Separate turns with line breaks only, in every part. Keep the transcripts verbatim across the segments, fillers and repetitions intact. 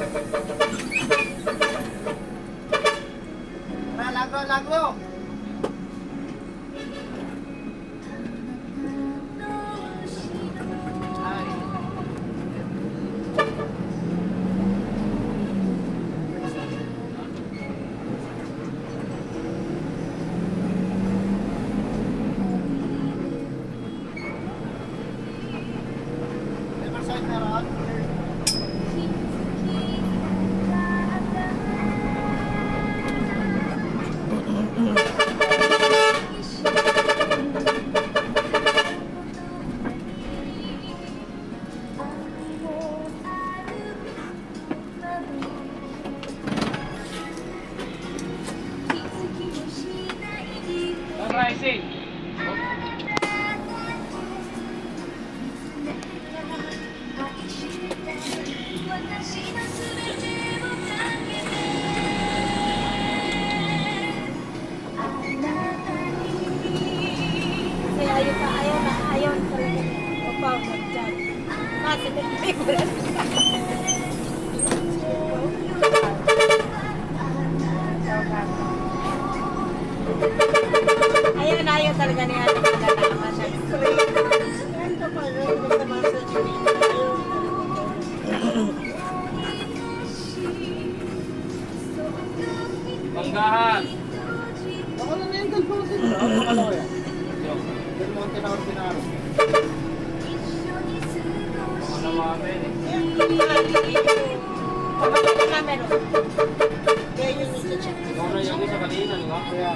Tara, lagro, lagro.
Rising.
Ayaw na ayaw talaga niya ang magkakama siya.
Banggahan.
Baka na na yung galposin. Baka makalaw yan. Del Monte na Ordinaro.
Baka nawamin eh.
Kapag ito na meron. Kaya yun ito-check.
Ikaw na yung isa kanina, di ba? Kaya.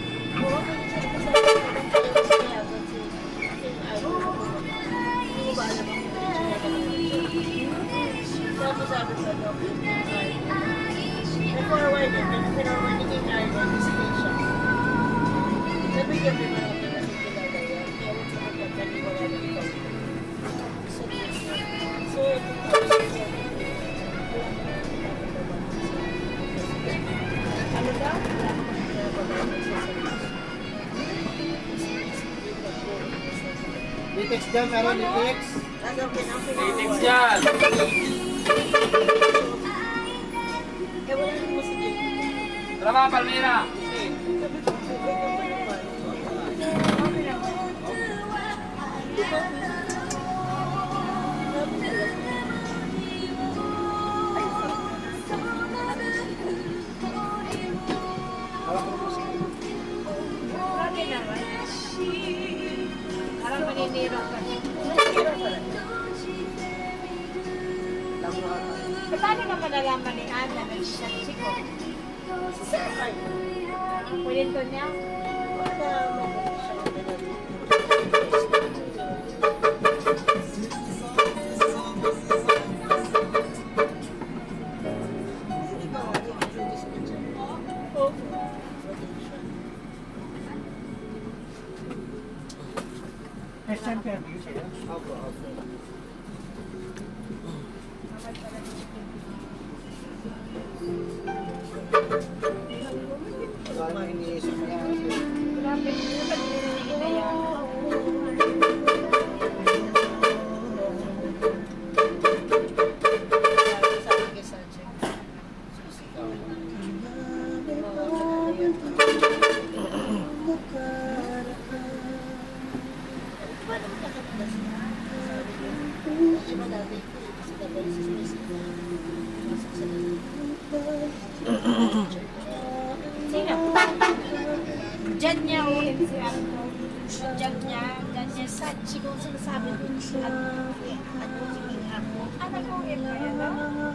Sabi sa document forward and forward ni Garden station. Sabi niya may mga pinakikilala yan. Kaya huwag mo magkakaniwala na ikaw. So, so, ano daw?
Litex dyan, meron litex.
Litex dyan.
Eh, wala rin mo si Jake.
Tara ba, Palmira?
Grabe naman. Parang maninira pa niya. E paano naman nalaman ni Ana na siya chiko? Sa sir. Kwento niya? Wala naman siya
First time kaya dito siya? Opo, opo. Ano iniisip niya?
grabe. Dapat nililingin na yan. Sino? Diyan niya o M C R ko. Diyan niya, diyan niya sa siguro sinasabi ko siya. Ano yung ako? Ano ko yung ano?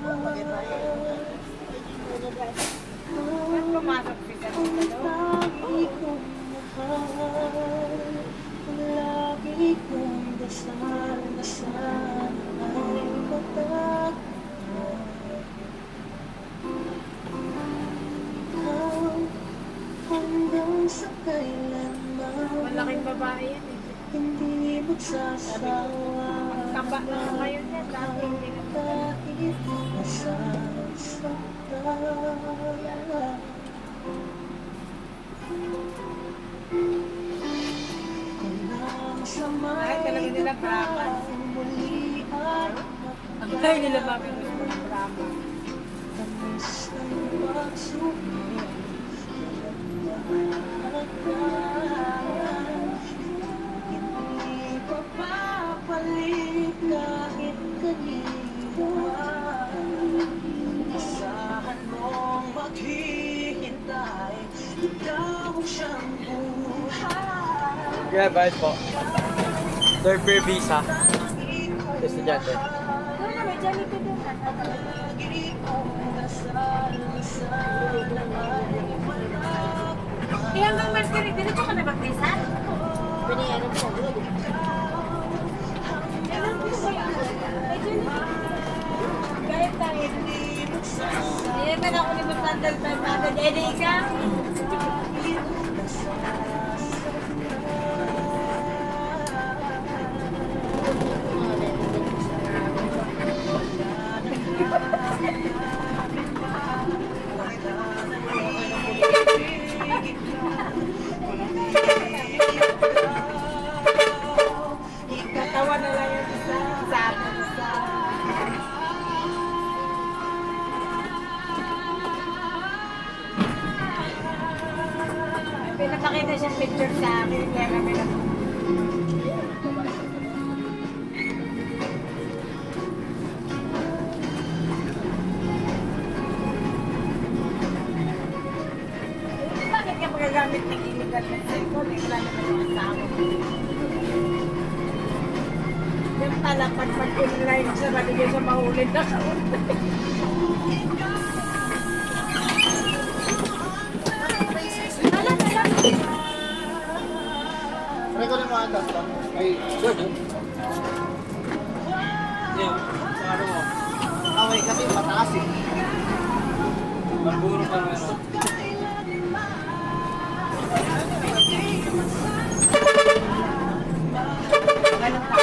Ba't pumasok si Kanina doon?
Lagi kong dasal na sana ay matag hanggang sa kailanman.
Malaking babae yan eh.
Hindi magsasawa.
Tamba na ngayon yan. Dati hindi na
kahit nasasaktan.
Ay, talaga nila drama. Ang tayo nila bakit gusto ng drama.
tamis ng pagsubok, walang daan. Hindi papapalit kahit kanino man. Asahan mong maghihintay, ikaw siyang buhay.
Yeah, bayad po. Third per visa. Estudyante.
Doon na, may Jollibee doon. Eh, hanggang Mercury, diretso ka na magdisan? Pinayaran ko. Kailan ko ba yan? May Jollibee. Kahit tayo. Hindi naman ako ni Matandal pa agad. Eh, di ka? Katawa na lang yung isa. Sa akin, isa. Pinapakita siyang picture sa akin. Kaya kami na. Bakit ka magagamit ng illegal na cellphone? Eh, wala naman yung kasama. Yung pala, pag mag-online siya, maligay siya mahulid na sa
Try ko na mga andas ba? Ay, good.
Yung, sa ano mo?
Okay, kasi mataas eh.
Malburo pa meron.
ganun pa.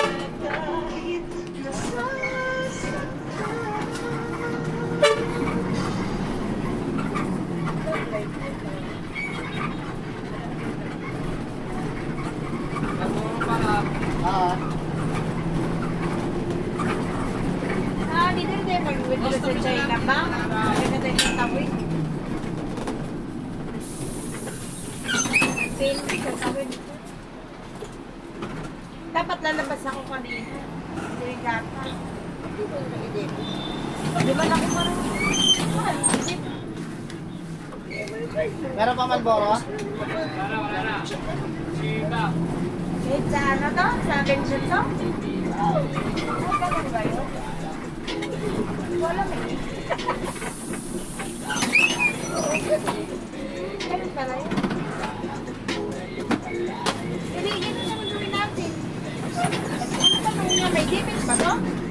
Malburo pa ka.
Ah,
Ah, dito rin tayo mag-withdraw sa China Bank. Dito tayo sa tawid. Pin sa tawid. Dapat lalabas ako kanina. Hindi gata. Di ba lang ko parang... Mahal, isip.
meron pa Malboro?
Wala, wala na. Chica.
Eh, sa ano to? Sa pension to? Ano ganun ba yun? Wala mo. Ganun pala yun. Hindi, yun ang naman gawin natin. Ano tanong niya? May defense ba to?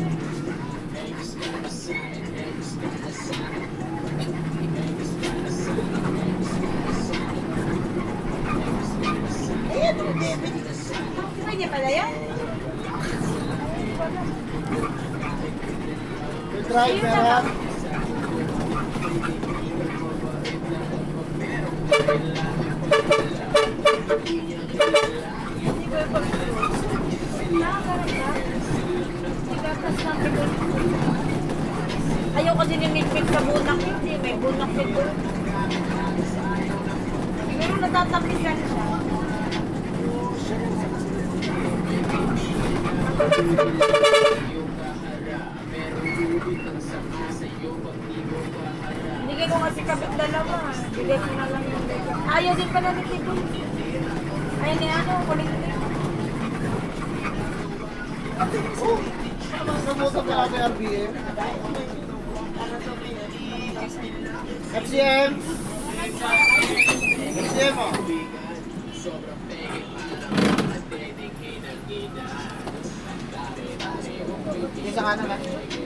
Ayan, may defense. Pwede pala yan?
Good drive, meron.
Ayaw kasi ninipit sa bunak hindi. May bunak dito. Siguro natatapisan siya. Hindi ko kasi kabit dalawa. Bigay ko na lang yung dalawa. Ayaw din pala ni Tito. Ayaw ni ano, kulit din.
Oh, nabuto ka natin R B M. F C M. F C M oh. Isa ka na lang.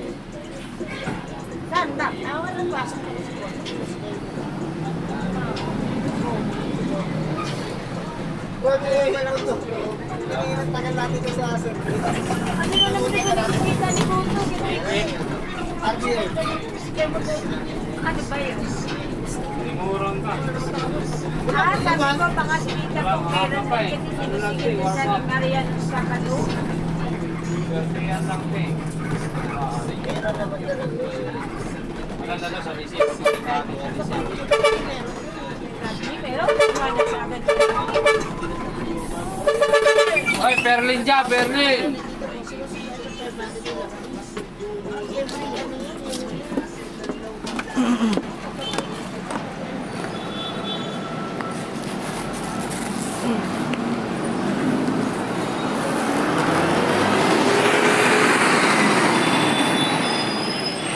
Saan ba? Awan na ba?
Pwede, ito. Ang tagal natin ito sa assembly.
Ano na naman ito nakikita ni Boto?
R B M.
Ano ba yun?
Limuron ka.
Ah, sabi ko baka sinita kong meron
pa eh.
kasi sinisingil ko sa ni Marian sa Kalo.
Swerte yan lang, te. Wala na ano, sa receipt. Pagkakali sa receipt.
Pero, wala sa agad.
Oy, Perlin dyan, Perlin!
Mm.